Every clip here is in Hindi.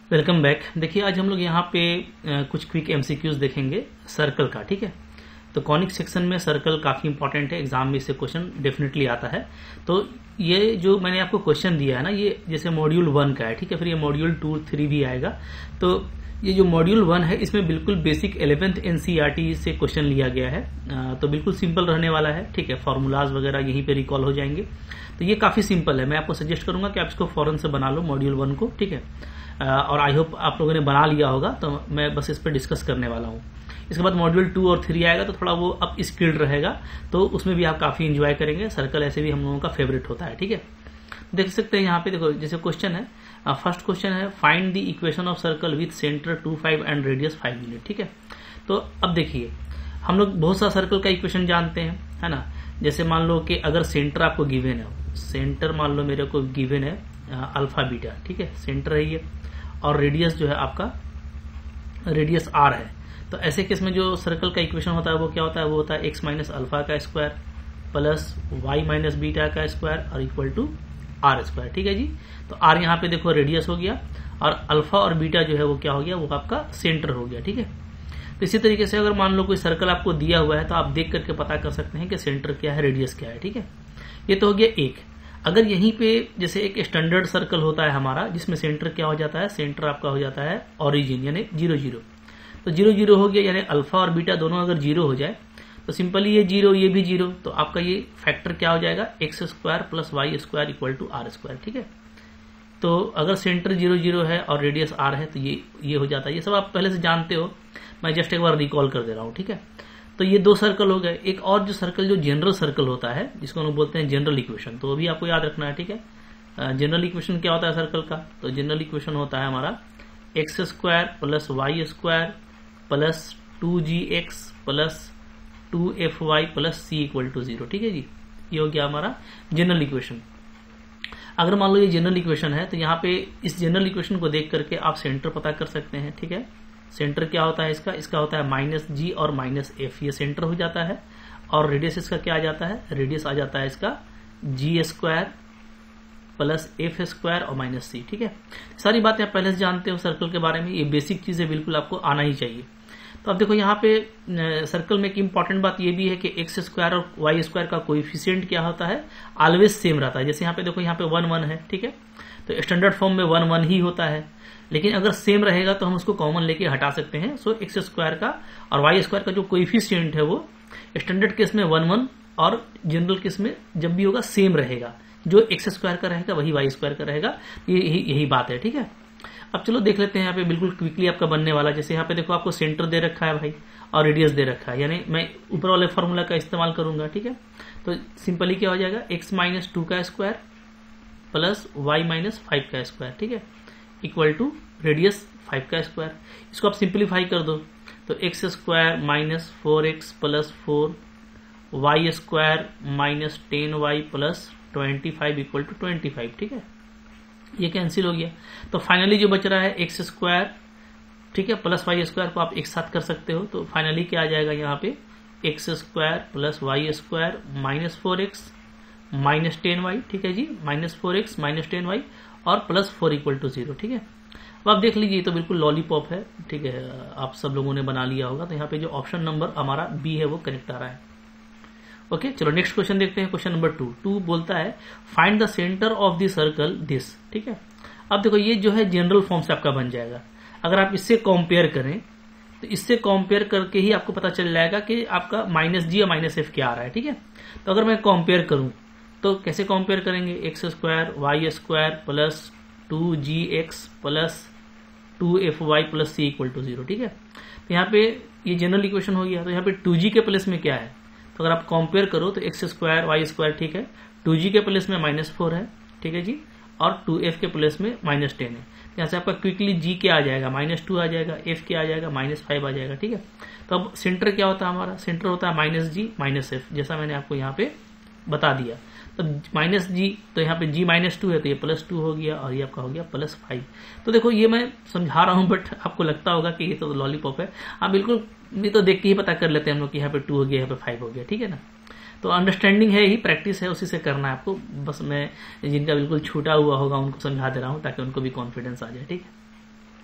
Welcome back. देखिए आज हम लोग यहाँ पे कुछ क्विक एमसीक्यूज देखेंगे सर्कल का। ठीक है, तो कॉनिक सेक्शन में सर्कल काफी इंपॉर्टेंट है, एग्जाम में इससे क्वेश्चन डेफिनेटली आता है। तो ये जो मैंने आपको क्वेश्चन दिया है ना, ये जैसे मॉड्यूल 1 का है। ठीक है, फिर ये मॉड्यूल 2, 3 भी आएगा। तो ये जो मॉड्यूल 1 है इसमें बिल्कुल बेसिक 11th एनसीईआरटी से क्वेश्चन लिया गया है। तो बिल्कुल सिंपल रहने वाला है। ठीक है, फॉर्मूलाज वगैरह यहीं पे रिकॉल हो जाएंगे। तो ये काफी सिंपल है। मैं आपको सजेस्ट करूंगा कि आप इसको फौरन से बना लो मॉड्यूल 1 को। ठीक है, और आई होप आप लोगों ने बना लिया होगा। तो मैं बस इस पर डिस्कस करने वाला हूँ। इसके बाद मॉड्यूल 2 और 3 आएगा तो थोड़ा वो अप स्किल्ड रहेगा, तो उसमें भी आप काफी इंजॉय करेंगे। सर्कल ऐसे भी हम लोगों का फेवरेट होता है। ठीक है, देख सकते हैं यहाँ पे, देखो जैसे क्वेश्चन है, फर्स्ट क्वेश्चन है find the equation of circle with centre 2, 5 and radius 5 unit. ठीक है, तो अब देखिए हम लोग बहुत सा सर्कल का इक्वेशन जानते हैं, है ना। जैसे मान लो कि अगर सेंटर आपको गिवन है, सेंटर मान लो मेरे को गिवन है अल्फा बीटा। ठीक है, सेंटर है ये, और रेडियस जो है आपका रेडियस आर है। तो ऐसे केस में जो सर्कल का इक्वेशन होता है वो क्या होता है, वो होता है एक्स माइनस अल्फा का square plus y minus beta का स्क्वायर और इक्वल टू आर स्क्वायर। ठीक है जी, तो आर यहाँ पे देखो रेडियस हो गया, और अल्फा और बीटा जो है वो क्या हो गया, वो आपका सेंटर हो गया। ठीक है, तो इसी तरीके से अगर मान लो कोई सर्कल आपको दिया हुआ है तो आप देख करके पता कर सकते हैं कि सेंटर क्या है, रेडियस क्या है। ठीक है, ये तो हो गया एक। अगर यहीं पे जैसे एक स्टैंडर्ड सर्कल होता है हमारा, जिसमें सेंटर क्या हो जाता है, सेंटर आपका हो जाता है ओरिजिन यानी 0, 0। तो 0, 0 हो गया, यानी अल्फा और बीटा दोनों अगर 0 हो जाए तो सिंपली ये 0 ये भी 0, तो आपका ये फैक्टर क्या हो जाएगा, x square plus y square equal to r square. ठीक है, तो अगर सेंटर 0, 0 है और रेडियस आर है तो ये हो जाता है। ये सब आप पहले से जानते हो, मैं जस्ट एक बार रिकॉल कर दे रहा हूँ। ठीक है, तो ये दो सर्कल हो गए। एक और जो सर्कल जो जनरल सर्कल होता है, जिसको हम बोलते हैं जनरल इक्वेशन, तो वो भी आपको याद रखना है। ठीक है, जनरल इक्वेशन क्या होता है सर्कल का, तो जनरल इक्वेशन होता है हमारा x square plus y square plus 2gx plus 2fy plus c equal to 0। ठीक है जी, ये हो गया हमारा जनरल इक्वेशन। अगर मान लो ये जनरल इक्वेशन है तो यहाँ पे इस जनरल इक्वेशन को देख करके आप सेंटर पता कर सकते हैं। ठीक है, सेंटर क्या होता है इसका होता है माइनस जी और माइनस एफ, ये सेंटर हो जाता है। और रेडियस इसका क्या आ जाता है, रेडियस आ जाता है इसका g square plus f square और माइनस सी। ठीक है, सारी बातें आप पहले से जानते हो सर्कल के बारे में, ये बेसिक चीजें बिल्कुल आपको आना ही चाहिए। तो अब देखो यहाँ पे सर्कल में एक इंपॉर्टेंट बात ये भी है कि एक्स स्क्वायर और वाई स्क्वायर का कोएफिशिएंट क्या होता है, ऑलवेज सेम रहता है। जैसे यहाँ पे देखो, यहाँ पे 1, 1 है। ठीक है, तो स्टैंडर्ड फॉर्म में 1, 1 ही होता है, लेकिन अगर सेम रहेगा तो हम उसको कॉमन लेके हटा सकते हैं। सो एक्स स्क्वायर का और वाई स्क्वायर का जो कोएफिशिएंट है वो स्टैंडर्ड केस में 1, 1 और जनरल केस में जब भी होगा सेम रहेगा। जो एक्स स्क्वायर का रहेगा वही वाई स्क्वायर का रहेगा, यही बात है। ठीक है, अब चलो देख लेते हैं यहाँ पे बिल्कुल क्विकली आपका बनने वाला। जैसे यहाँ पे देखो आपको सेंटर दे रखा है भाई और रेडियस दे रखा है, यानी मैं ऊपर वाले फॉर्मूला का इस्तेमाल करूंगा। ठीक है, तो सिंपली क्या हो जाएगा, एक्स माइनस 2 का स्क्वायर प्लस वाई माइनस 5 का स्क्वायर। ठीक है, इक्वल टू रेडियस 5 का स्क्वायर। इसको आप सिंप्लीफाई कर दो तो x square minus 4x plus 4 y square minus 10y plus 25 equal to 25। ठीक है, ये कैंसिल हो गया। तो फाइनली जो बच रहा है एक्स स्क्वायर, ठीक है, प्लस वाई स्क्वायर को आप एक साथ कर सकते हो। तो फाइनली क्या आ जाएगा यहाँ पे, x square plus y square minus 4x minus 10y। ठीक है जी, माइनस 4x माइनस 10y और प्लस 4 इक्वल टू 0। ठीक है, अब आप देख लीजिए तो बिल्कुल लॉलीपॉप है। ठीक है, आप सब लोगों ने बना लिया होगा। तो यहाँ पे जो ऑप्शन नंबर हमारा बी है वो करेक्ट आ रहा है। ओके, चलो नेक्स्ट क्वेश्चन देखते हैं। क्वेश्चन नंबर 2 बोलता है find the centre of the circle this. ठीक है, अब देखो ये जो है जनरल फॉर्म से आपका बन जाएगा। अगर आप इससे कंपेयर करें तो इससे कंपेयर करके ही आपको पता चल जाएगा कि आपका माइनस जी या माइनस एफ क्या आ रहा है। ठीक है, तो अगर मैं कंपेयर करूं तो कैसे कंपेयर करेंगे, x square y square plus 2gx plus 2fy plus c equal to 0। ठीक है, तो यहाँ पे ये जनरल इक्वेशन हो गया। तो यहाँ पे 2g के प्लेस में क्या है, तो अगर आप कंपेयर करो तो एक्स स्क्वायर वाई स्क्वायर, ठीक है, 2g के प्लेस में माइनस 4 है। ठीक है जी, और 2f के प्लेस में माइनस 10 है। यहाँ से आपका क्विकली g क्या आ जाएगा, माइनस 2 आ जाएगा, f क्या आ जाएगा, माइनस 5 आ जाएगा। ठीक है, तो अब सेंटर क्या होता है हमारा, सेंटर होता है माइनस g माइनस f, जैसा मैंने आपको यहाँ पे बता दिया। तो माइनस जी, तो यहाँ पे g माइनस 2 है तो ये प्लस 2 हो गया, और ये आपका हो गया प्लस 5। तो देखो ये मैं समझा रहा हूँ बट आपको लगता होगा कि ये तो लॉलीपॉप है। हाँ बिल्कुल, ये तो देख के ही पता कर लेते हैं हम लोग कि यहाँ पे 2 हो गया, यहाँ पे 5 हो गया। ठीक है ना, तो अंडरस्टैंडिंग है ही, प्रैक्टिस है, उसी से करना है आपको। बस मैं जिनका बिल्कुल छूटा हुआ होगा उनको समझा दे रहा हूँ ताकि उनको भी कॉन्फिडेंस आ जाए। ठीक है,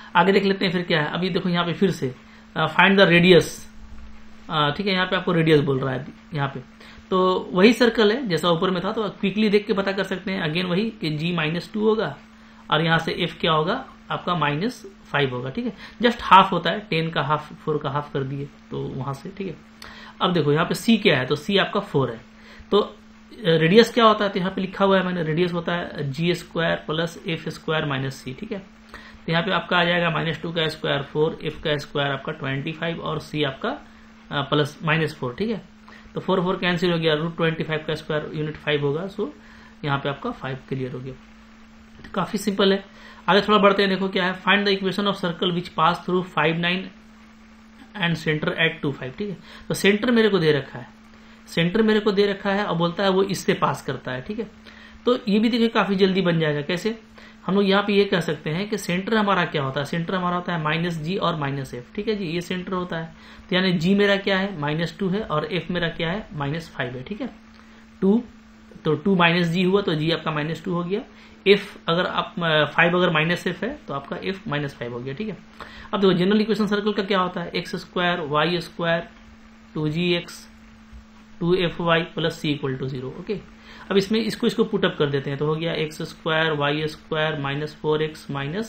आगे देख लेते हैं फिर क्या है। अभी देखो यहाँ पे फिर से फाइंड द रेडियस, ठीक है, यहाँ पे आपको रेडियस बोल रहा है यहाँ पे, तो वही सर्कल है जैसा ऊपर में था, तो क्विकली देख के पता कर सकते हैं। अगेन वही कि g -2 होगा और यहाँ से f क्या होगा आपका -5 होगा, ठीक है। जस्ट हाफ होता है, 10 का हाफ 4 का हाफ कर दिए तो वहां से, ठीक है। अब देखो यहाँ पे c क्या है, तो c आपका 4 है, तो रेडियस क्या होता है, तो यहाँ पे लिखा हुआ है मैंने, रेडियस होता है g² plus f² minus c, ठीक है। तो यहाँ पे आपका आ जाएगा -2 का स्क्वायर 4, f का स्क्वायर आपका 25 और c आपका प्लस -4, ठीक है। तो 4 4 कैंसिल हो गया, √25 का स्क्वायर यूनिट 5 होगा, सो यहाँ पे आपका 5 क्लियर हो गया। तो काफी सिंपल है। आगे थोड़ा बढ़ते हैं, देखो क्या है, find the equation of circle which pass through 5 9 and centre at 2 5, ठीक है। तो सेंटर मेरे को दे रखा है, सेंटर मेरे को दे रखा है और बोलता है वो इससे पास करता है, ठीक है। तो ये भी देखिए काफी जल्दी बन जाएगा। कैसे, हम लोग यहाँ पे ये कह सकते हैं कि सेंटर हमारा क्या होता है, सेंटर हमारा होता है -g और -f, ठीक है जी, ये सेंटर होता है। तो यानी g मेरा क्या है -2 है और f मेरा क्या है -5 है, ठीक है। 2 तो 2 -g हुआ तो g आपका -2 हो गया। f अगर आप 5 अगर -f है तो आपका f -5 हो गया, ठीक है। अब देखो जनरल इक्वेशन सर्कल का क्या होता है, x² y² 2gx 2fy plus c = 0, okay. अब इसमें इसको पुटअप कर देते हैं, तो हो गया x² y² -4x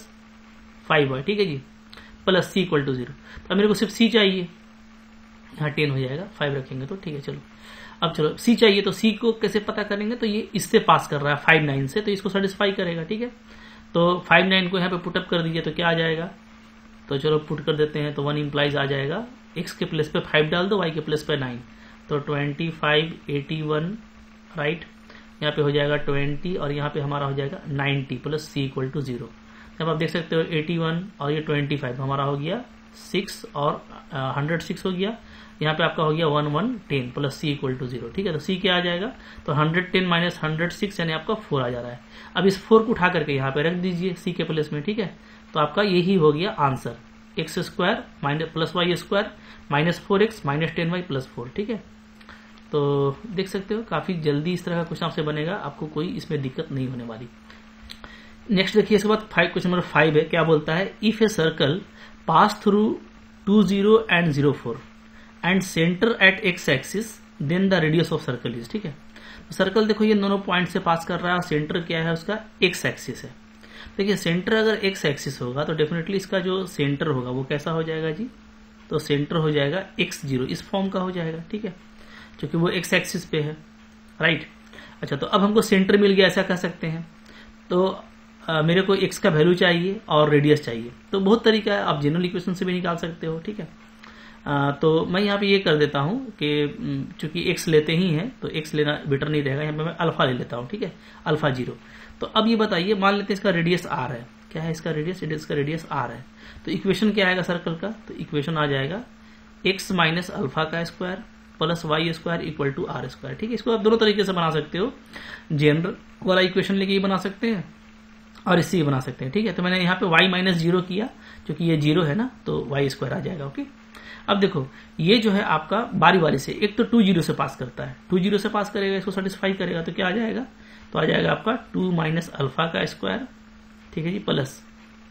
-5y, ठीक है जी, प्लस c = 0। तो अब मेरे को सिर्फ c चाहिए, यहाँ 10 हो जाएगा, 5 रखेंगे तो, ठीक है। चलो अब चलो c चाहिए, तो c को कैसे पता करेंगे, तो ये इससे पास कर रहा है 5 9 से, तो इसको सेटिस्फाई करेगा, ठीक है। तो 5 9 को यहाँ पे पुटअप कर दीजिए तो क्या आ जाएगा, तो चलो पुट कर देते हैं, तो 1 इंप्लाइज आ जाएगा, x के प्लेस पे 5 डाल दो, y के प्लेस पे 9, तो 25 81 राइट, यहाँ पे हो जाएगा 20 और यहाँ पे हमारा हो जाएगा 90 प्लस c = 0। जब आप देख सकते हो 81 और ये 25 हमारा हो गया 6 और 106 हो गया, यहाँ पे आपका हो गया 1110 प्लस c = 0, ठीक है। तो c क्या आ जाएगा, तो 110 माइनस 106 यानी आपका 4 आ जा रहा है। अब इस 4 को उठा करके यहाँ पे रख दीजिए c के प्लेस में, ठीक है। तो आपका यही हो गया answer, x² plus y² -4x -10y plus 4, ठीक है। तो देख सकते हो काफी जल्दी इस तरह का क्वेश्चन आपसे बनेगा, आपको कोई इसमें दिक्कत नहीं होने वाली। नेक्स्ट देखिए, इसके बाद क्वेश्चन नंबर 5 है, क्या बोलता है, if a circle pass through 2 0 and 0 4 and centre at x axis then the radius of circle is, ठीक है। तो सर्कल देखो ये दोनों पॉइंट से पास कर रहा है और सेंटर क्या है उसका x एक्सिस है। देखिए सेंटर अगर x एक्सिस होगा तो डेफिनेटली इसका जो सेंटर होगा वो कैसा हो जाएगा जी, तो सेंटर हो जाएगा x0, इस फॉर्म का हो जाएगा, ठीक है, क्योंकि वो x एक्सिस पे है, राइट। अच्छा, तो अब हमको सेंटर मिल गया ऐसा कह सकते हैं। तो मेरे को x का वैल्यू चाहिए और रेडियस चाहिए, तो बहुत तरीका है, आप जनरल इक्वेशन से भी निकाल सकते हो, ठीक है। तो मैं यहाँ पे ये कर देता हूँ कि चूंकि x लेते ही हैं तो x लेना बेटर नहीं रहेगा, यहाँ पे मैं अल्फा ले लेता हूँ, ठीक है, अल्फा 0। तो अब ये बताइए, मान लेते हैं इसका रेडियस r है, क्या है इसका रेडियस, का रेडियस r है, तो इक्वेशन क्या आएगा सर्कल का, तो इक्वेशन आ जाएगा x माइनस अल्फा का स्क्वायर प्लस y² = r², ठीक है। इसको आप दोनों तरीके से बना सकते हो, जनरल वाला इक्वेशन लेके ही बना सकते हैं और इससे ही बना सकते हैं, ठीक है। तो मैंने यहाँ पे y - 0 किया, क्योंकि ये 0 है ना, तो y² आ जाएगा, ओके। अब देखो ये जो है आपका बारी बारी से, एक तो 2 0 से पास करता है, 2 0 से पास करेगा, इसको सेटिस्फाई करेगा, तो क्या आ जाएगा, तो आ जाएगा आपका 2 माइनस अल्फा का स्क्वायर, ठीक है जी, प्लस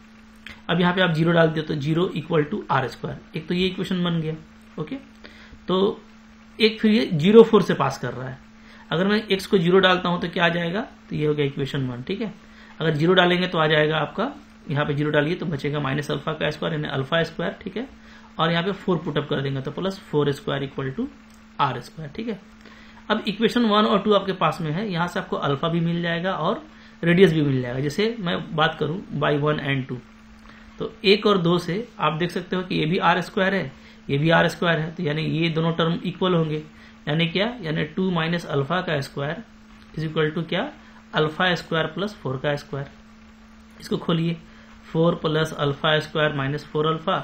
अब यहाँ पे आप 0 डाल दिया तो 0 = r²। एक तो ये इक्वेशन बन गया, ओके। तो एक फिर ये 0 4 से पास कर रहा है, अगर मैं x को 0 डालता हूं तो क्या आ जाएगा, तो ये हो गया इक्वेशन 1, ठीक है। अगर 0 डालेंगे तो आ जाएगा आपका, यहाँ पे 0 डालिए तो बचेगा माइनस अल्फा का स्क्वायर यानी अल्फा², ठीक है। और यहाँ पे 4 पुटअप कर देंगे तो प्लस 4² = r², ठीक है। अब इक्वेशन 1 और 2 आपके पास में है, यहाँ से आपको अल्फा भी मिल जाएगा और रेडियस भी मिल जाएगा। जैसे मैं बात करूं बाई 1 एंड 2, तो 1 और 2 से आप देख सकते हो कि ये भी r² है, ये भी r² है, तो यानी ये दोनों टर्म इक्वल होंगे, यानी क्या, यानी 2 माइनस अल्फा का स्क्वायर = क्या, अल्फा² प्लस 4 का स्क्वायर। इसको खोलिए, 4 प्लस अल्फा² माइनस 4 अल्फा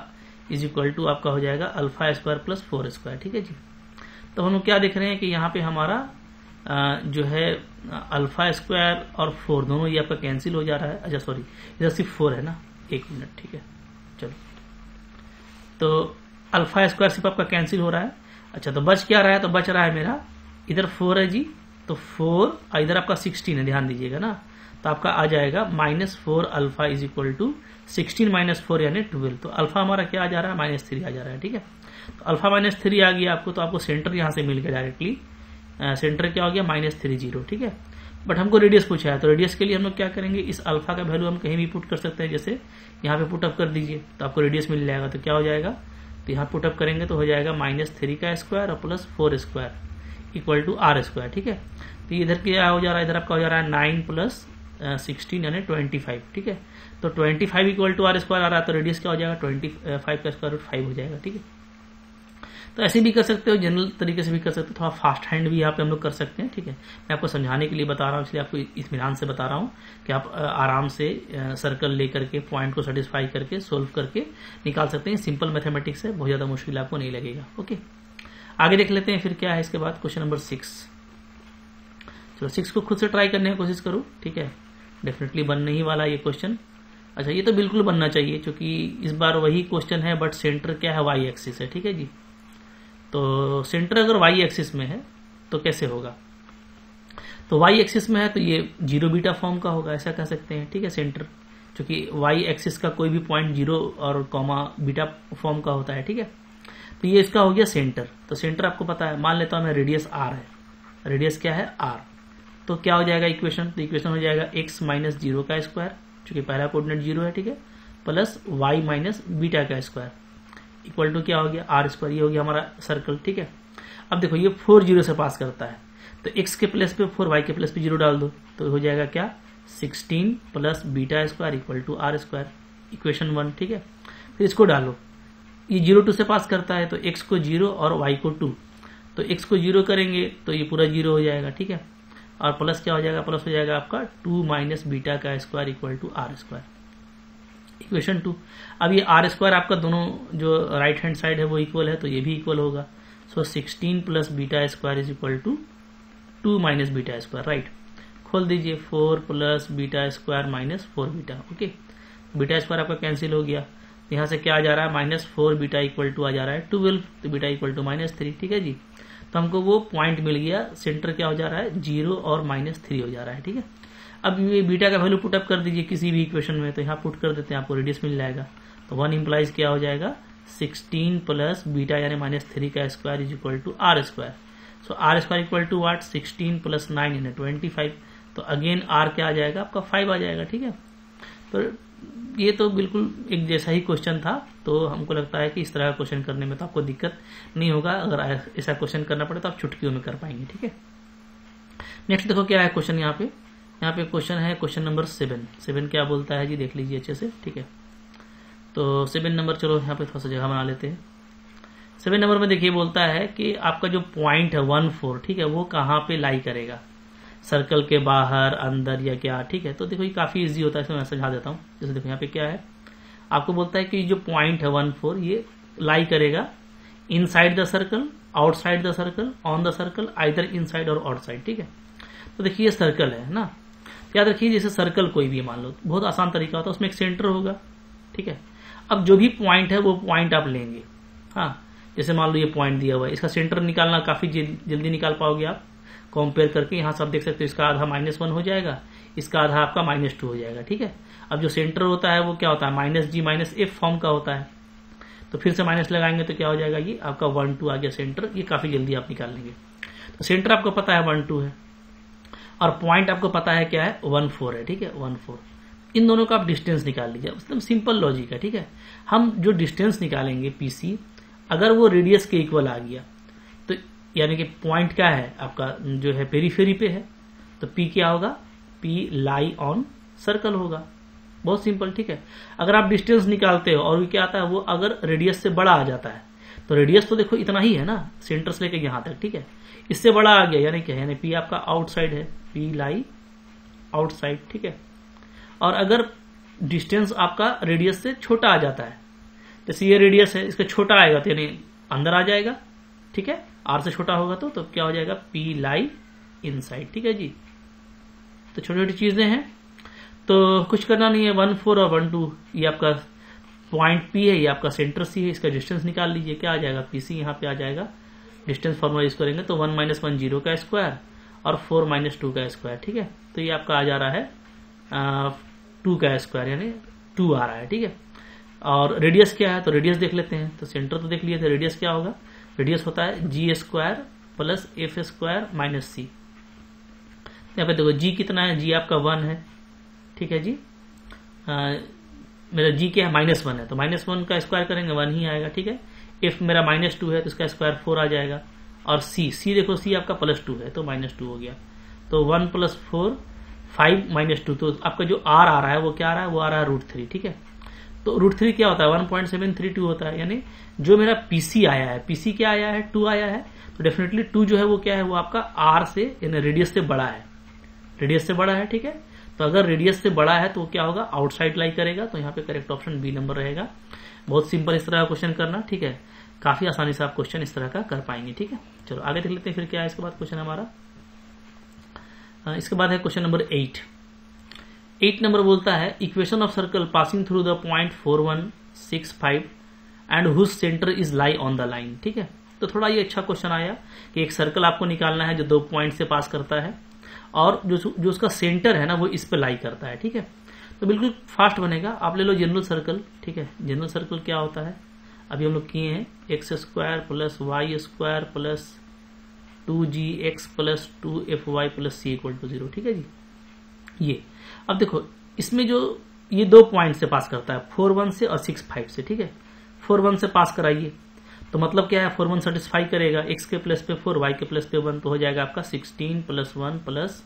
= आपका हो जाएगा अल्फा² प्लस 4², ठीक है जी। तो हम लोग क्या देख रहे हैं कि यहाँ पे हमारा जो है अल्फा² और 4 दोनों ये आपका कैंसिल हो जा रहा है। अच्छा सॉरी, इधर सिर्फ 4 है ना, 1 मिनट, ठीक है। चलो, तो अल्फा² सिर्फ आपका कैंसिल हो रहा है। अच्छा, तो बच क्या रहा है, तो बच रहा है मेरा इधर 4 है जी, तो 4 इधर आपका 16 है, ध्यान दीजिएगा ना, तो आपका आ जाएगा -4 अल्फा = 16 माइनस 4 यानी 12। तो अल्फा हमारा क्या आ जा रहा है, -3 आ जा रहा है। ठीक है, तो अल्फा -3 आ गया आपको, तो आपको सेंटर यहाँ से मिल गया डायरेक्टली। सेंटर क्या हो गया, -3 0। ठीक है, बट हमको रेडियस पूछा है, तो रेडियस के लिए हम लोग क्या करेंगे, इस अल्फा का वैल्यू हम कहीं भी पुट कर सकते हैं। जैसे यहाँ पे पुटअप कर दीजिए तो आपको रेडियस मिल जाएगा। तो क्या हो जाएगा, तो यहाँ पुटअप करेंगे तो हो जाएगा -3 का स्क्वायर और plus 4 square equal to r square. ठीक है, तो इधर क्या हो जा रहा है, इधर आपका हो जा रहा है 9 प्लस 16 यानी 25। ठीक है, तो 25 इक्वल टू r स्क्वायर आ रहा है, तो रेडियस क्या हो जाएगा, 25 का स्क्वायर रूट 5 हो जाएगा। ठीक है, तो ऐसे भी कर सकते हो, जनरल तरीके से भी कर सकते हो, थोड़ा फास्ट हैंड भी यहाँ पे हम लोग कर सकते हैं। ठीक है, मैं आपको समझाने के लिए बता रहा हूँ, इसलिए आपको इत्मीनान से बता रहा हूँ कि आप आराम से सर्कल लेकर के पॉइंट को सेटिस्फाई करके सोल्व करके निकाल सकते हैं। सिंपल मैथमेटिक्स है, बहुत ज्यादा मुश्किल आपको नहीं लगेगा। ओके, आगे देख लेते हैं फिर क्या है इसके बाद। Question number 6। चलो 6 को खुद से ट्राई करने की कोशिश करो। ठीक है, डेफिनेटली बनने ही वाला ये क्वेश्चन। अच्छा, ये तो बिल्कुल बनना चाहिए क्योंकि इस बार वही क्वेश्चन है, बट सेंटर क्या है, वाई एक्सिस है। ठीक है जी, तो सेंटर अगर वाई एक्सिस में है तो कैसे होगा, तो वाई एक्सिस में है तो ये 0 बीटा फॉर्म का होगा, ऐसा कह सकते हैं। ठीक है, सेंटर क्योंकि वाई एक्सिस का कोई भी पॉइंट 0 और कॉमा बीटा फॉर्म का होता है। ठीक है, तो ये इसका हो गया सेंटर। तो सेंटर आपको पता है, मान लेता हूं मैं रेडियस r है, रेडियस क्या है r, तो क्या हो जाएगा इक्वेशन, तो इक्वेशन हो जाएगा x माइनस 0 का स्क्वायर, चूंकि पहला कोऑर्डिनेट 0 है। ठीक है, प्लस y माइनस बीटा का स्क्वायर इक्वल टू क्या हो गया, r स्क्वायर। ये हो गया हमारा सर्कल। ठीक है, अब देखो ये 4 0 से पास करता है, तो x के प्लेस पे 4, y के प्लेस पे 0 डाल दो, तो हो जाएगा क्या, 16 plus beta square equal to r square, equation 1। ठीक है, फिर इसको डालो, ये 0 2 से पास करता है, तो x को 0 और y को 2, तो x को 0 करेंगे तो ये पूरा 0 हो जाएगा। ठीक है, और प्लस क्या हो जाएगा, प्लस हो जाएगा आपका 2 माइनस बीटा का square equal to r square, equation 2। अब ये r स्क्वायर आपका दोनों जो राइट हैंड साइड है वो इक्वल है, तो ये भी इक्वल होगा। So 16 plus beta square is equal to 2 minus beta square. Right, खोल दीजिए, 4 plus beta square minus 4 beta. Okay, beta square आपका कैंसिल हो गया, यहाँ से क्या आ जा रहा है, -4 बीटा इक्वल टू आ जा रहा है 12, तो बीटा इक्वल टू -3। ठीक है जी, तो हमको वो पॉइंट मिल गया, सेंटर क्या हो जा रहा है, 0 और -3 हो जा रहा है। ठीक है, अब ये बीटा का वैल्यू पुटअप कर दीजिए किसी भी इक्वेशन में, तो यहाँ पुट कर देते हैं, आपको रेडियस मिल जाएगा। तो 1 इंप्लाइज क्या हो जाएगा, 16 प्लस बीटा यानी -3 का square is equal to r square. So r square equal to what, 16 प्लस 9 यानी 25। तो अगेन r क्या आ जाएगा आपका, 5 आ जाएगा। ठीक है, तो ये तो बिल्कुल एक जैसा ही क्वेश्चन था, तो हमको लगता है कि इस तरह का क्वेश्चन करने में तो आपको दिक्कत नहीं होगा। अगर ऐसा क्वेश्चन करना पड़े तो आप चुटकियों में कर पाएंगे। ठीक है, नेक्स्ट देखो क्या है क्वेश्चन यहाँ पे क्वेश्चन है क्वेश्चन नंबर 7 क्या बोलता है जी, देख लीजिए अच्छे से। ठीक है, तो 7 नंबर, चलो यहाँ पे थोड़ा सा जगह बना लेते हैं। 7 नंबर में देखिए बोलता है कि आपका जो पॉइंट है 1 4, ठीक है, वो कहाँ पे लाई करेगा, सर्कल के बाहर, अंदर या क्या। ठीक है, तो देखो ये काफी इजी होता है, इसमें मैं समझा देता हूँ। जैसे देखो यहाँ पे क्या है, आपको बोलता है कि जो पॉइंट है 1 4 ये लाई करेगा inside the circle, outside the circle, on the circle, either inside or outside. ठीक है, तो देखिए ये सर्कल है ना, याद रखिए जैसे सर्कल कोई भी मान लो, बहुत आसान तरीका होता है, उसमें एक सेंटर होगा। ठीक है, अब जो भी पॉइंट है वो पॉइंट आप लेंगे। हाँ, जैसे मान लो ये पॉइंट दिया हुआ है, इसका सेंटर निकालना काफी जल्दी निकाल पाओगे आप कंपेयर करके। यहाँ सब देख सकते हो, इसका आधा -1 हो जाएगा, इसका आधा आपका -2 हो जाएगा। ठीक है, अब जो सेंटर होता है वो क्या होता है, -g - f फॉर्म का होता है, तो फिर से माइनस लगाएंगे तो क्या हो जाएगा, ये आपका 1 2 आ गया सेंटर। ये काफी जल्दी आप निकाल लेंगे। तो सेंटर आपको पता है 1 2 है, और पॉइंट आपको पता है क्या है, 1 4 है। ठीक है, 1 4, इन दोनों का आप डिस्टेंस निकाल लीजिए। एकदम सिंपल लॉजिक है। ठीक है, हम जो डिस्टेंस निकालेंगे PC, अगर वो रेडियस के इक्वल आ गया तो यानी कि पॉइंट क्या है आपका, जो है पेरीफेरी पे है, तो P क्या होगा, P लाई ऑन सर्कल होगा। बहुत सिंपल। ठीक है, अगर आप डिस्टेंस निकालते हो और क्या आता है, वो अगर रेडियस से बड़ा आ जाता है, तो रेडियस तो देखो इतना ही है ना, सेंटर से लेके यहाँ तक। ठीक है, इससे बड़ा आ गया यानी क्या है, यानी P आपका आउटसाइड है, P लाई आउटसाइड। ठीक है, और अगर डिस्टेंस आपका रेडियस से छोटा आ जाता है, जैसे ये रेडियस है, इसका छोटा आएगा तो यानी अंदर आ जाएगा। ठीक है, R से छोटा होगा तो क्या हो जाएगा, P लाई इनसाइड। ठीक है जी, तो छोटी छोटी चीजें हैं, तो कुछ करना नहीं है। 1 4 और 1 2 ये आपका पॉइंट P है, ये आपका सेंटर C है, इसका डिस्टेंस निकाल लीजिए। क्या आ जाएगा, PC यहाँ पे आ जाएगा, डिस्टेंस फॉर्मूला यूज करेंगे तो 1 - 1 0 का स्क्वायर और 4 - 2 का स्क्वायर। ठीक है, तो ये आपका आ जा रहा है 2 का स्क्वायर, यानी 2 आ रहा है, ठीक है। और रेडियस क्या है, तो रेडियस देख लेते हैं। तो सेंटर तो देख लिए थे, रेडियस क्या होगा, रेडियस होता है g square plus f square minus c. यहाँ पे देखो जी कितना है, जी आपका 1 है, ठीक है जी। मेरा जी क्या है, -1 है, तो -1 का स्क्वायर करेंगे 1 ही आएगा, ठीक है। एफ मेरा -2 है तो इसका स्क्वायर 4 आ जाएगा। और सी देखो सी आपका +2 है तो -2 हो गया। तो 1 + 4 5 -2, तो आपका जो आर आ रहा है वो क्या आ रहा है, वो आ रहा है √3, ठीक है। तो √3 क्या होता है, 1.732 होता है। यानी जो मेरा पीसी आया है, पीसी क्या आया है, 2 आया है, तो डेफिनेटली 2 जो है वो क्या है, वो आपका आर से यानी रेडियस से बड़ा है, रेडियस से बड़ा है, ठीक है। तो अगर रेडियस से बड़ा है तो वो क्या होगा, आउटसाइड लाई करेगा। तो यहाँ पे करेक्ट ऑप्शन बी नंबर रहेगा। बहुत सिंपल इस तरह का क्वेश्चन करना, ठीक है। काफी आसानी से आप क्वेश्चन इस तरह का कर पाएंगे, ठीक है। चलो आगे देख लेते हैं फिर क्या है इसके बाद क्वेश्चन हमारा। इसके बाद है क्वेश्चन नंबर 8 नंबर बोलता है equation of circle passing through the point 4165 and whose centre is lie on the line, ठीक है। तो थोड़ा ये अच्छा क्वेश्चन आया कि एक सर्कल आपको निकालना है जो 2 पॉइंट से पास करता है और जो उसका सेंटर है ना वो इस पे लाई करता है, ठीक है। तो बिल्कुल फास्ट बनेगा। आप ले लो जनरल सर्कल, ठीक है। जनरल सर्कल क्या होता है, अभी हम लोग किए हैं x² + y² + 2gx + 2fy + c = 0, ठीक है जी। ये अब देखो इसमें जो ये 2 पॉइंट से पास करता है 41 से और 65 से, ठीक है। 41 से पास कराइए तो मतलब क्या है, 41 सेटिस्फाई करेगा, x के प्लस पे 4 y के प्लस पे 1 तो हो जाएगा आपका 16 + 1 प्लस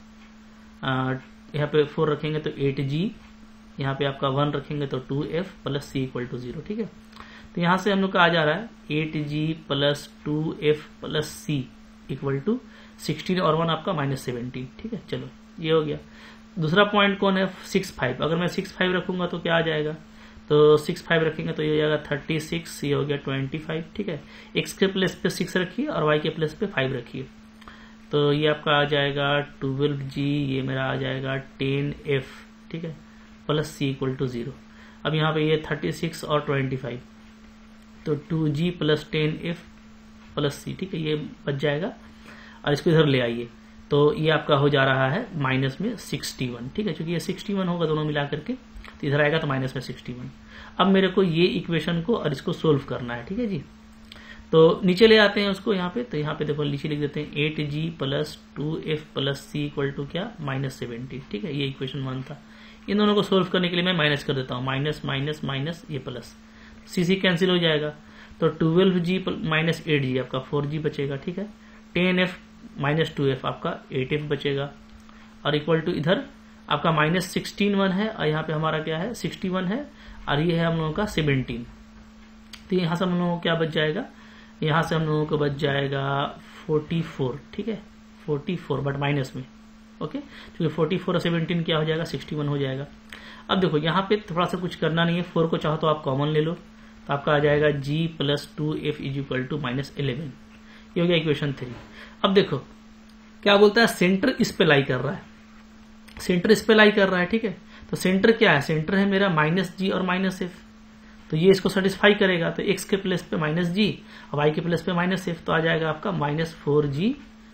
यहाँ पे 4 रखेंगे तो 8g, यहाँ पे आपका 1 रखेंगे तो 2f + c = 0, ठीक है। तो यहाँ से हम लोग का आ जा रहा है 8g + 2f + c = 16 और 1 आपका -17, ठीक है। चलो ये हो गया। दूसरा पॉइंट कौन है, 65। अगर मैं 65 रखूंगा तो क्या आ जाएगा, तो 65 रखेंगे तो ये हो जाएगा 36, ये हो गया 25, ठीक है। x के प्लेस पे 6 रखिए और y के प्लेस पे 5 रखिए तो ये आपका आ जाएगा 12g, ये मेरा आ जाएगा 10f, ठीक है, + c = 0। अब यहाँ पे ये 36 और 25 तो 2g + 10f + c, ठीक है, ये बच जाएगा। और इसको इधर ले आइए तो ये आपका हो जा रहा है माइनस में 61, ठीक है। क्योंकि ये 61 होगा दोनों मिला करके तो इधर आएगा तो माइनस में 61। अब मेरे को ये इक्वेशन को और इसको सोल्व करना है, ठीक है जी। तो नीचे ले आते हैं उसको यहाँ पे, तो यहाँ पे देखो नीचे लिख देते हैं 8g + 2f + c = क्या, -70, ठीक है। ये इक्वेशन 1 था। इन दोनों को सोल्व करने के लिए मैं माइनस कर देता हूँ, माइनस माइनस माइनस ये प्लस, सी कैंसिल हो जाएगा तो 12g - 8g आपका 4g बचेगा, ठीक है। 10f - 2f आपका 8f बचेगा और इक्वल टू इधर आपका -16 है और यहाँ पे हमारा क्या है 61 है और ये है हम लोगों का 17। तो यहाँ से हम लोगों को क्या बच जाएगा, यहाँ से हम लोगों को बच जाएगा 44, ठीक है, 44 बट माइनस में, ओके। क्योंकि 44 और 17 क्या हो जाएगा, 61 हो जाएगा। अब देखो यहाँ पे थोड़ा सा कुछ करना नहीं है, 4 को चाहो तो आप कॉमन ले लो तो आपका आ जाएगा g + 2f = -11। ये हो गया इक्वेशन 3। अब देखो क्या बोलता है, सेंटर इस पे लाई कर रहा है, सेंटर इस पे लाई कर रहा है, ठीक है। तो सेंटर क्या है, सेंटर है मेरा -g और -f, तो ये इसको सेटिस्फाई करेगा। तो x के प्लेस पे -g और y के प्लेस पे -f तो आ जाएगा आपका -4g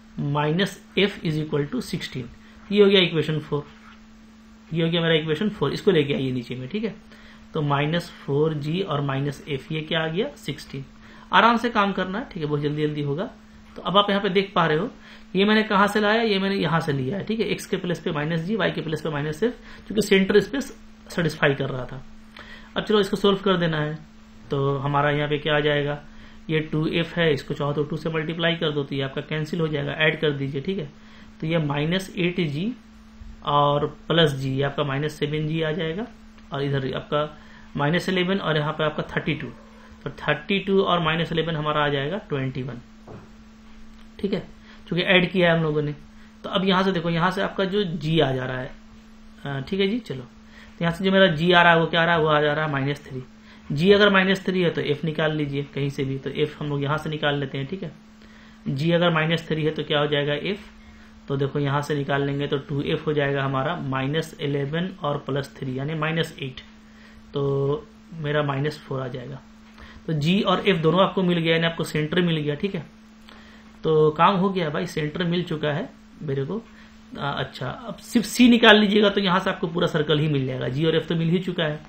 - f = 16। ये हो गया इक्वेशन 4, ये हो गया मेरा इक्वेशन 4। इसको लेके आइए नीचे में, ठीक है। तो -4g और -f ये क्या आ गया 16। आराम से काम करना है, ठीक है, बहुत जल्दी जल्दी होगा। तो अब आप यहाँ पे देख पा रहे हो ये मैंने कहाँ से लाया, ये मैंने यहाँ से लिया है, ठीक है। x के प्लेस पे -g, y के प्लेस पे -f, क्योंकि सेंटर इस पे सेटिस्फाई कर रहा था। अब चलो इसको सोल्व कर देना है तो हमारा यहाँ पे क्या आ जाएगा, ये 2f है, इसको चाहो तो 2 से मल्टीप्लाई कर दो तो ये आपका कैंसिल हो जाएगा, ऐड कर दीजिए, ठीक है। तो ये -8g और +g आपका -7g आ जाएगा और इधर आपका -11 और यहाँ पे आपका 32, तो 32 और -11 हमारा आ जाएगा 21, ठीक है, क्योंकि ऐड किया है हम लोगों ने। तो अब यहाँ से देखो, यहाँ से आपका जो g आ जा रहा है, ठीक है जी। चलो तो यहाँ से जो मेरा g आ रहा है वो क्या आ रहा है, वो आ जा रहा है -3। g अगर -3 है तो f निकाल लीजिए कहीं से भी, तो f हम लोग यहाँ से निकाल लेते हैं, ठीक है। g अगर -3 है तो क्या हो जाएगा f, तो देखो यहाँ से निकाल लेंगे तो 2f हो जाएगा हमारा -11 और +3 यानी -8, तो मेरा -4 आ जाएगा। तो g और f दोनों आपको मिल गया, यानी आपको सेंटर मिल गया, ठीक है। तो काम हो गया भाई, सेंटर मिल चुका है मेरे को। अच्छा अब सिर्फ c निकाल लीजिएगा तो यहाँ से आपको पूरा सर्कल ही मिल जाएगा, g और f तो मिल ही चुका है।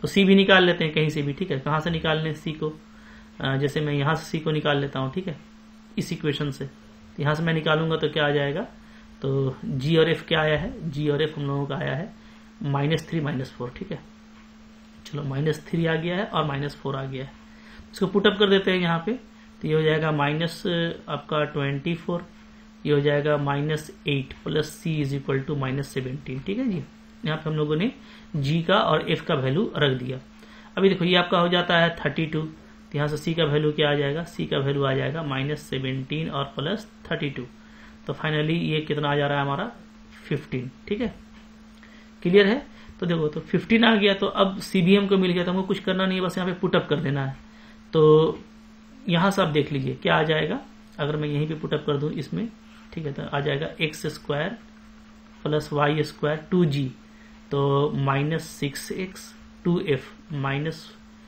तो सी भी निकाल लेते हैं कहीं से भी, ठीक है। कहाँ से निकालने सी को, जैसे मैं यहाँ से सी को निकाल लेता हूँ, ठीक है, इस इक्वेशन से। यहाँ से मैं निकालूंगा तो क्या आ जाएगा, तो जी और एफ क्या आया है, जी और एफ हम लोगों का आया है -3 -4, ठीक है। चलो -3 आ गया है और -4 आ गया है, इसको पुटअप कर देते हैं यहाँ पे। तो ये हो जाएगा माइनस आपका 24, ये हो जाएगा -8 plus c is equal to -17, ठीक है जी। यहाँ पे हम लोगों ने जी का और एफ का वैल्यू रख दिया। अभी देखो ये आपका हो जाता है 32, तो यहाँ से सी का वैल्यू क्या आ जाएगा, सी का वैल्यू आ जाएगा -17 और प्लस 32, तो फाइनली ये कितना आ जा रहा है हमारा 15, ठीक है। क्लियर है। तो देखो तो 15 आ गया, तो अब सीबीएम को मिल गया, तो हमको कुछ करना नहीं है, बस यहाँ पे पुटअप कर देना है। तो यहाँ से आप देख लीजिए क्या आ जाएगा, अगर मैं यहीं पे पुटअप कर दूं इसमें, ठीक है, तो आ जाएगा x² प्लस y² 2g, तो -6x 2f माइनस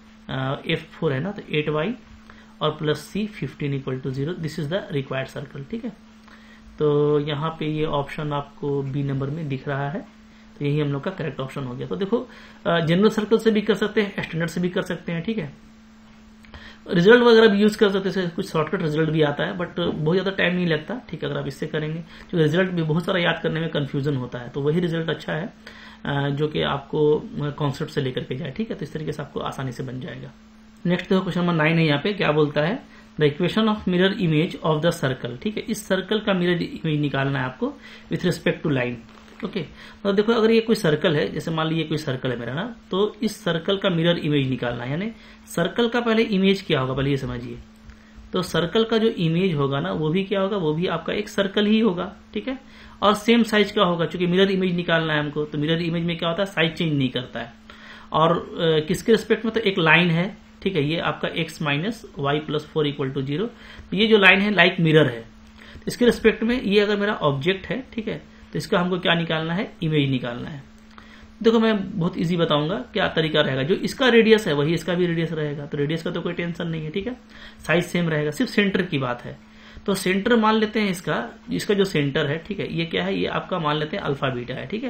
f4 है ना, तो 8y और plus c 15 = 0। This is the required circle, ठीक है। तो यहाँ पे ये ऑप्शन आपको बी नंबर में दिख रहा है, तो यही हम लोग का करेक्ट ऑप्शन हो गया। तो देखो जनरल सर्कल से भी कर सकते हैं, स्टैंडर्ड से भी कर सकते हैं, ठीक है। रिजल्ट वगैरह भी यूज कर सकते हैं, कुछ शॉर्टकट रिजल्ट भी आता है, बट बहुत ज्यादा टाइम नहीं लगता, ठीक है, अगर आप इससे करेंगे। क्योंकि रिजल्ट भी बहुत सारा याद करने में कंफ्यूजन होता है, तो वही रिजल्ट अच्छा है जो कि आपको कॉन्सेप्ट से लेकर के जाए, ठीक है। तो इस तरीके से आपको आसानी से बन जाएगा। नेक्स्ट देखो क्वेश्चन नंबर 9 है, यहाँ पे क्या बोलता है, the equation of mirror image of the circle, ठीक है। इस सर्कल का मिरर इमेज निकालना है आपको with respect to line, okay. तो देखो अगर ये कोई सर्कल है, जैसे मान लीजिए कोई सर्कल है मेरा ना, तो इस सर्कल का मिरर इमेज निकालना है, यानी सर्कल का पहले इमेज क्या होगा पहले ये समझिए। तो सर्कल का जो इमेज होगा ना, वो भी क्या होगा, वो भी आपका एक सर्कल ही होगा, ठीक है, और सेम साइज का होगा। क्योंकि मिरर इमेज निकालना है हमको, तो मिरर इमेज में क्या होता है, साइज चेंज नहीं करता है। और किसके रिस्पेक्ट में, तो एक लाइन है, ठीक है, ये आपका x - y + 4 = 0। तो ये जो लाइन है लाइक मिरर है, इसके रिस्पेक्ट में ये अगर मेरा ऑब्जेक्ट है, ठीक है, तो इसका हमको क्या निकालना है, इमेज निकालना है। देखो मैं बहुत इजी बताऊंगा क्या तरीका रहेगा। जो इसका रेडियस है वही इसका भी रेडियस रहेगा, तो रेडियस का तो कोई टेंशन नहीं है, ठीक है, साइज सेम रहेगा, सिर्फ सेंटर की बात है। तो सेंटर मान लेते हैं इसका जो सेंटर है, ठीक है, ये क्या है, ये आपका मान लेते हैं अल्फा बीटा है, ठीक है।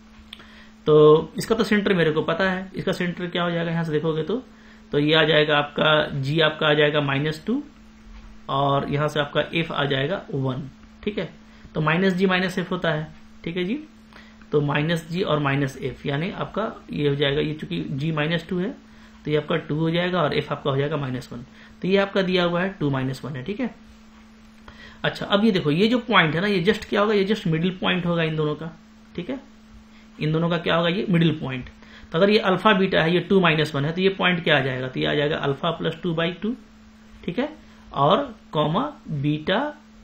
तो इसका तो सेंटर मेरे को पता है, इसका सेंटर क्या हो जाएगा, यहां से देखोगे तो ये आ जाएगा आपका g आपका आ जाएगा -2 और यहां से आपका f आ जाएगा 1, ठीक है। तो -g - f होता है, ठीक है जी। तो -g और -f यानी आपका ये हो जाएगा, ये चूंकि g -2 है तो ये आपका 2 हो जाएगा और f आपका हो जाएगा -1। तो ये आपका दिया हुआ है 2 - 1 है, ठीक है। अच्छा अब ये देखो, ये जो पॉइंट है ना, ये जस्ट क्या होगा, ये जस्ट मिडिल पॉइंट होगा इन दोनों का, ठीक है। इन दोनों का क्या होगा, ये मिडिल पॉइंट। तो अगर ये अल्फा बीटा है, ये 2 - 1 है, तो ये पॉइंट क्या आ जाएगा, तो ये आ जाएगा अल्फा + 2/2, ठीक है, और कॉमा बीटा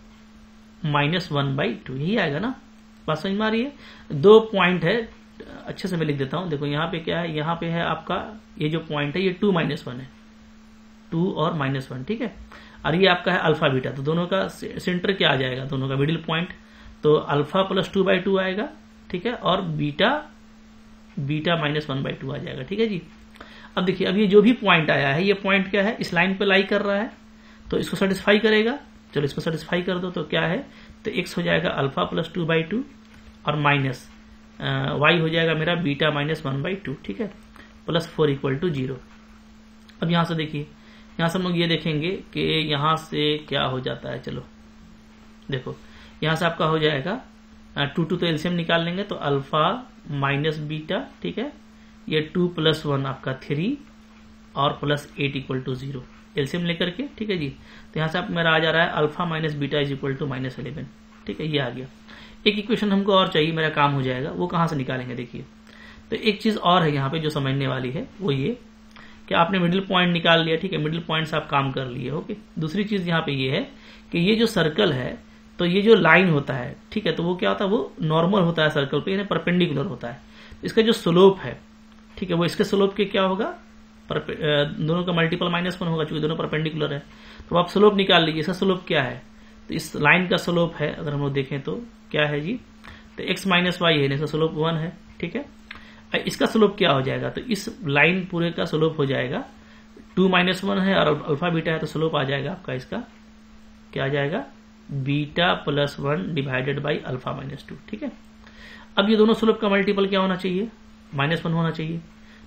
-1/2, यही आएगा ना। बात समझ में आ रही है। दो पॉइंट है, अच्छे से मैं लिख देता हूं। देखो यहाँ पे क्या है, यहाँ पे है आपका ये जो पॉइंट है, ये 2 - 1 है, 2 और -1, ठीक है। और ये आपका है अल्फा बीटा, तो दोनों का सेंटर क्या आ जाएगा, दोनों का मिडिल पॉइंट, तो अल्फा + 2/2 आएगा, ठीक है, और बीटा -1/2 आ जाएगा, ठीक है जी। अब देखिए, अब ये जो भी पॉइंट आया है, ये पॉइंट क्या है, इस लाइन पे लाई कर रहा है, तो इसको सेटिस्फाई करेगा। चलो इसको सेटिस्फाई कर दो, तो क्या है, तो x हो जाएगा अल्फा + 2/2 और माइनस y हो जाएगा मेरा बीटा -1/2, ठीक है, + 4 = 0। अब यहां से देखिए, यहां से हम लोग ये देखेंगे कि यहां से क्या हो जाता है। चलो देखो, यहां से आपका हो जाएगा 2 तो एलसीएम निकाल लेंगे, तो अल्फा माइनस बीटा, ठीक है, ये 2 + 1 आपका 3 और +8 = 0 एलसीएम लेकर के, ठीक है जी। तो यहां से आप मेरा आ जा रहा है अल्फा - बीटा = -11, ठीक है, ये आ गया। एक इक्वेशन हमको और चाहिए, मेरा काम हो जाएगा, वो कहां से निकालेंगे देखिए। तो एक चीज और है यहाँ पे जो समझने वाली है, वो ये कि आपने मिडिल पॉइंट निकाल लिया, ठीक है, मिडिल पॉइंट से आप काम कर लिए, ओके। दूसरी चीज यहाँ पे ये है कि ये जो सर्कल है, तो ये जो लाइन होता है, ठीक है, तो वो क्या होता है, वो नॉर्मल होता है सर्कल पे, यानी परपेंडिकुलर होता है। इसका जो स्लोप है, ठीक है, वो इसके स्लोप के क्या होगा, दोनों का मल्टीपल -1 होगा, चूंकि दोनों परपेंडिकुलर है। तो आप स्लोप निकाल लीजिए, इसका स्लोप क्या है, तो इस लाइन का स्लोप है, अगर हम लोग देखें तो क्या है जी, तो x - y है, इसका स्लोप 1 है, ठीक है। इसका स्लोप क्या हो जाएगा, तो इस लाइन पूरे का स्लोप हो जाएगा 2 - 1 है और अल्फा बीटा है, तो स्लोप आ जाएगा आपका इसका क्या आ जाएगा, बीटा + 1 / अल्फा - 2, ठीक है। अब ये दोनों स्लोप का मल्टीपल क्या होना चाहिए, -1 होना चाहिए।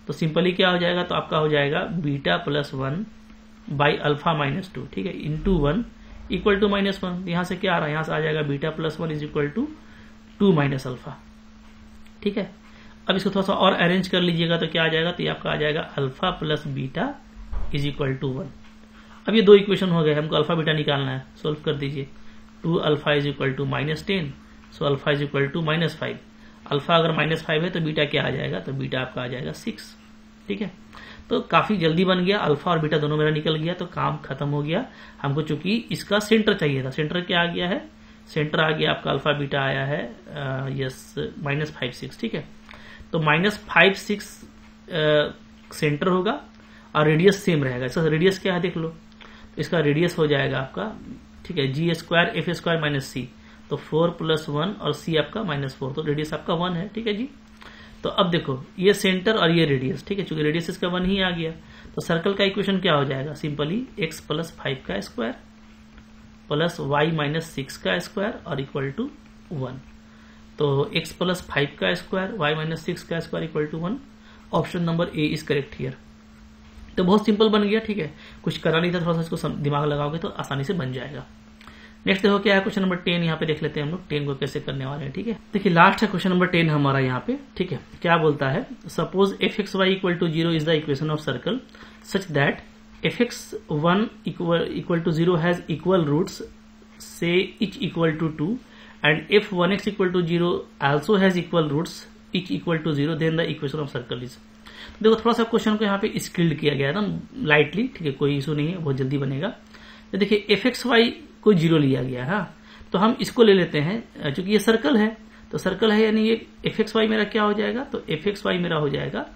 तो सिंपली क्या हो जाएगा, तो आपका हो जाएगा beta plus 1 by alpha minus 2, ठीक है, इंटू 1 इक्वल टू -1। यहां से क्या आ रहा है, यहां से आ जाएगा beta plus 1 is equal to 2 minus alpha, ठीक है। अब इसको थोड़ा सा और अरेंज कर लीजिएगा तो क्या आ जाएगा, तो ये आपका आ जाएगा alpha plus beta is equal to 1। अब ये दो इक्वेशन हो गए, हमको अल्फा बीटा निकालना है, सोल्व कर दीजिए। 2 alpha is equal to -10, so alpha is equal to -5। Alpha अगर -5 है तो बीटा क्या आ जाएगा, तो बीटा आपका आ जाएगा 6, ठीक है। तो काफी जल्दी बन गया, अल्फा और बीटा दोनों मेरा निकल गया, तो काम खत्म हो गया। हमको चूंकि इसका सेंटर चाहिए था, सेंटर क्या आ गया है, सेंटर आ गया आपका अल्फा बीटा आया है यस -5 6, ठीक है। तो -5 6 सेंटर होगा और रेडियस सेम रहेगा। इसका रेडियस क्या है देख लो, इसका रेडियस हो जाएगा आपका, ठीक है, g square f square minus c, तो 4 + 1 और c आपका -4, तो रेडियस आपका 1 है, ठीक है जी। तो अब देखो ये सेंटर और ये रेडियस, ठीक है, चूंकि रेडियस इसका 1 ही आ गया, तो सर्कल का इक्वेशन क्या हो जाएगा, सिंपली x + 5 का स्क्वायर प्लस y - 6 का स्क्वायर और इक्वल टू 1। तो x + 5 का स्क्वायर y - 6 का square equal to 1। Option number A is correct here. तो बहुत सिंपल बन गया, ठीक है, कुछ करा नहीं था, थोड़ा सा इसको दिमाग लगाओगे तो आसानी से बन जाएगा। नेक्स्ट देखो क्या है, क्वेश्चन नंबर 10 यहाँ पे देख लेते हैं हम लोग 10 को कैसे करने वाले हैं, ठीक है। देखिए लास्ट है क्वेश्चन नंबर 10 हमारा यहाँ पे, ठीक है। क्या बोलता है, suppose fxy equal to 0 is the equation of circle such that fx1 equal to 0 has equal roots से each equal to 2 and f1x equal to 0 also has equal roots each equal to 0, then the equation of circle is. देखो थोड़ा सा क्वेश्चन को यहाँ पे स्किल्ड किया गया है एकदम लाइटली, ठीक है, कोई इशू नहीं है, बहुत जल्दी बनेगा। तो देखिए fxy को 0 लिया गया है, तो हम इसको ले लेते हैं, क्योंकि ये सर्कल है, तो सर्कल है यानी ये fxy मेरा क्या हो जाएगा, तो fxy मेरा हो जाएगा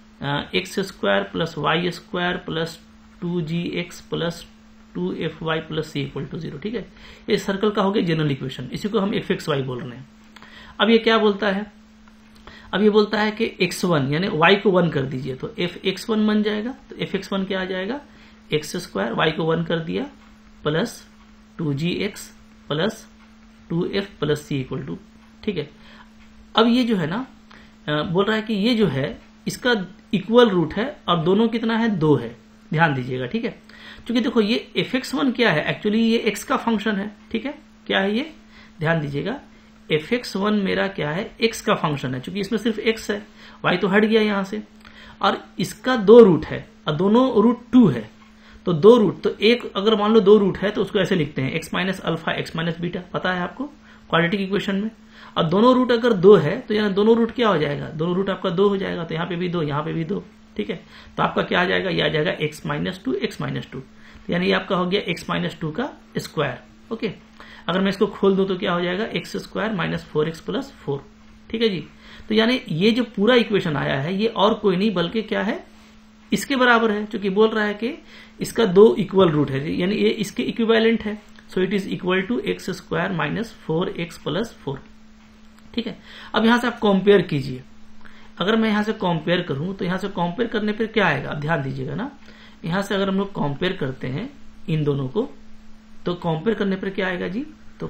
x square plus y square plus 2gx plus 2fy plus c equal to 0, ठीक है। ये सर्कल का हो गया जनरल इक्वेशन, इसी को हम fxy बोल रहे हैं। अब ये क्या बोलता है, अब ये बोलता है कि x1 यानी y को 1 कर दीजिए, तो fx1 बन जाएगा, तो fx1 क्या आ जाएगा, x स्क्वायर y को 1 कर दिया plus 2gx plus 2f plus c equal to, ठीक है। अब ये जो है ना बोल रहा है कि ये जो है इसका इक्वल रूट है और दोनों कितना है, 2 है, ध्यान दीजिएगा, ठीक है। क्योंकि देखो ये fx1 क्या है, एक्चुअली ये x का फंक्शन है, ठीक है, क्या है ये, ध्यान दीजिएगा, fx1 मेरा क्या है, x का फंक्शन है, क्योंकि इसमें सिर्फ x है, y तो हट गया यहां से, और इसका 2 रूट है और दोनों रूट 2 है, तो 2 रूट, तो एक अगर मान लो 2 रूट है तो उसको ऐसे लिखते हैं x minus alpha x minus beta, पता है आपको क्वाड्रेटिक इक्वेशन में। और दोनों रूट अगर 2 है तो यानी दोनों रूट क्या हो जाएगा, दोनों रूट आपका 2 हो जाएगा, तो यहाँ पे भी 2 यहाँ पे भी 2, ठीक है। तो आपका क्या आ जाएगा, ये आ जाएगा x माइनस 2 x माइनस 2, तो यानी ये आपका हो गया x माइनस 2 का स्क्वायर, ओके। अगर मैं इसको खोल दूं तो क्या हो जाएगा, x square minus 4x plus 4, ठीक है जी। तो यानी ये जो पूरा इक्वेशन आया है ये और कोई नहीं बल्कि क्या है, इसके बराबर है, क्योंकि बोल रहा है कि इसका 2 इक्वल रूट है, यानी ये इसके इक्विवेलेंट है, so it is equal to x square minus 4x plus 4, ठीक है। अब यहां से आप कंपेयर कीजिए, अगर मैं यहां से कंपेयर करूं तो यहां से कंपेयर करने पर क्या आएगा, अब ध्यान दीजिएगा ना, यहां से अगर हम लोग कंपेयर करते हैं इन दोनों को, तो कंपेयर करने पर क्या आएगा जी, तो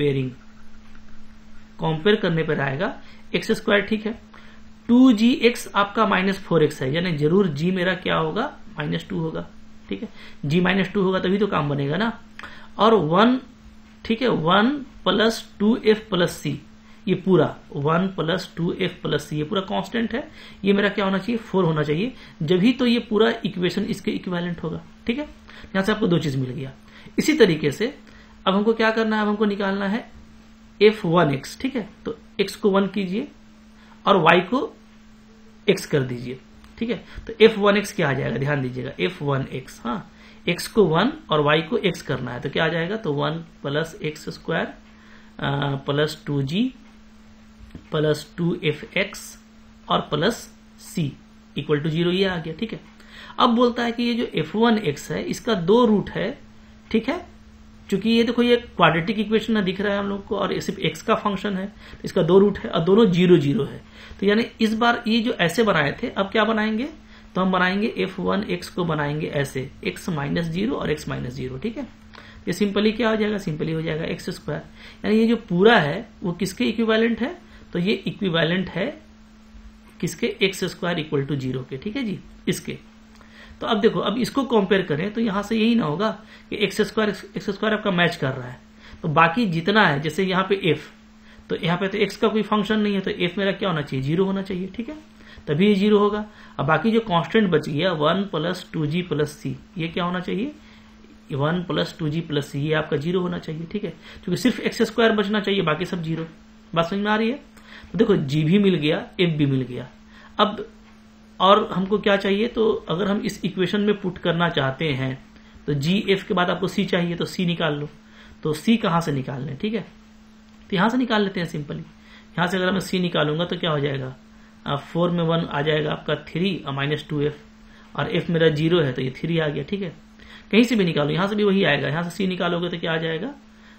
कंपेयर करने पर आएगा x स्क्वायर, ठीक है, 2gx आपका -4x है, यानी जरूर g मेरा क्या होगा, -2 होगा, ठीक है, g -2 होगा तभी तो काम बनेगा ना। और 1, ठीक है, 1 प्लस 2f प्लस c, ये पूरा 1 प्लस 2f प्लस c ये पूरा कांस्टेंट है, ये मेरा क्या होना चाहिए, 4 होना चाहिए, जब ही तो ये पूरा इक्वेशन इसके इक्विवेलेंट होगा, ठीक है। यहां से आपको 2 चीज मिल गया। इसी तरीके से अब हमको क्या करना है, अब हमको निकालना है f1x, ठीक है, तो x को 1 कीजिए और y को x कर दीजिए, ठीक है। तो f1x क्या आ जाएगा, ध्यान दीजिएगा, f1x, हाँ, x को 1 और y को x करना है, तो क्या आ जाएगा, तो 1 plus x square plus 2g plus 2fx और प्लस c इक्वल टू 0, ये आ गया, ठीक है। अब बोलता है कि ये जो f1x है इसका 2 रूट है, ठीक है, क्योंकि ये देखो ये क्वाड्रेटिक इक्वेशन ना दिख रहा है हम लोग को और ये सिर्फ x का फंक्शन है, तो इसका 2 रूट है और दोनों 0 0 है, तो यानी इस बार ये जो ऐसे बनाए थे अब क्या बनाएंगे, तो हम बनाएंगे f1x को बनाएंगे ऐसे x माइनस 0 और x माइनस 0, ठीक है। ये सिंपली क्या हो जाएगा, सिंपली हो जाएगा x स्क्वायर, यानी ये जो पूरा है वो किसके इक्विवेलेंट है, तो ये इक्विवेलेंट है किसके, एक्स स्क्वायर इक्वल टू 0 के, ठीक है जी, इसके। तो अब देखो, अब इसको कंपेयर करें तो यहां से यही ना होगा कि एक्स स्क्वायर आपका मैच कर रहा है, तो बाकी जितना है, जैसे यहाँ पे एफ, तो यहाँ पे तो एक्स का कोई फंक्शन नहीं है, तो एफ मेरा क्या होना चाहिए, 0 होना चाहिए, ठीक है, तभी ये 0 होगा। अब बाकी जो कांस्टेंट बच गया 1 + 2g + c, ये क्या होना चाहिए, 1 + 2g + c, ये आपका 0 होना चाहिए, ठीक है, क्योंकि सिर्फ एक्स स्क्वायर बचना चाहिए, बाकी सब 0। बात समझ में आ रही है? तो देखो g भी मिल गया, f भी मिल गया। अब और हमको क्या चाहिए, तो अगर हम इस इक्वेशन में पुट करना चाहते हैं तो g f के बाद आपको c चाहिए, तो c निकाल लो। तो c कहां से निकाल लें, ठीक है, तो यहां से निकाल लेते हैं सिंपली। यहां से अगर मैं c निकालूंगा तो क्या हो जाएगा, 4 में 1 आ जाएगा आपका 3 और -2f, और f मेरा 0 है तो ये 3 आ गया, ठीक है। कहीं से भी निकालो, यहां से भी वही आएगा, यहां से c निकालोगे तो क्या आ जाएगा,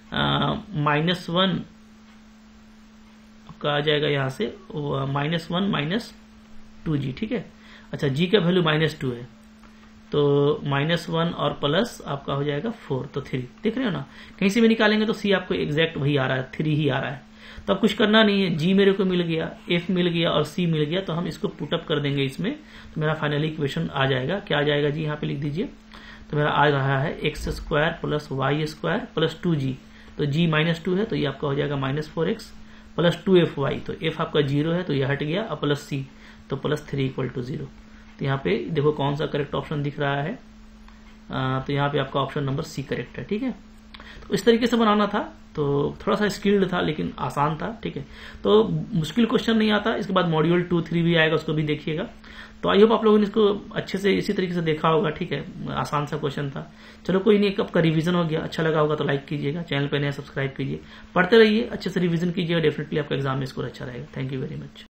-1 आपका आ जाएगा, यहां से -1 -2g, ठीक है। अच्छा, g का वैल्यू -2 है, तो -1 और प्लस आपका हो जाएगा 4, तो 3, देख रहे हो ना, कहीं से भी निकालेंगे तो c आपको एग्जैक्ट वही आ रहा है, 3 ही आ रहा है। तो अब कुछ करना नहीं है, g मेरे को मिल गया, f मिल गया और c मिल गया, तो हम इसको पुटअप कर देंगे इसमें, तो मेरा फाइनली इक्वेशन आ जाएगा। क्या आ जाएगा जी, यहाँ पे लिख दीजिए, तो मेरा आ रहा है x² + y² + 2g, तो g -2 है तो ये आपका हो जाएगा -4x + 2fy, तो f आपका 0 है तो ये हट गया, और प्लस c, तो +3 = 0। तो यहाँ पे देखो कौन सा करेक्ट ऑप्शन दिख रहा है, तो यहाँ पे आपका ऑप्शन नंबर सी करेक्ट है, ठीक है। तो इस तरीके से बनाना था, तो थोड़ा सा स्किल्ड था लेकिन आसान था, ठीक है। तो मुश्किल क्वेश्चन नहीं आता, इसके बाद मॉड्यूल 2, 3 भी आएगा, उसको भी देखिएगा। तो आई होप आप लोगों ने इसको अच्छे से इसी तरीके से देखा होगा, ठीक है, आसान सा क्वेश्चन था। चलो कोई नहीं, आपका रिवीजन हो गया, अच्छा लगा होगा तो लाइक कीजिएगा, चैनल पे नया सब्सक्राइब कीजिए, पढ़ते रहिए, अच्छे से रिवीजन कीजिएगा, डेफिनेटली आपका एग्जाम में स्कोर अच्छा रहेगा। Thank you very much.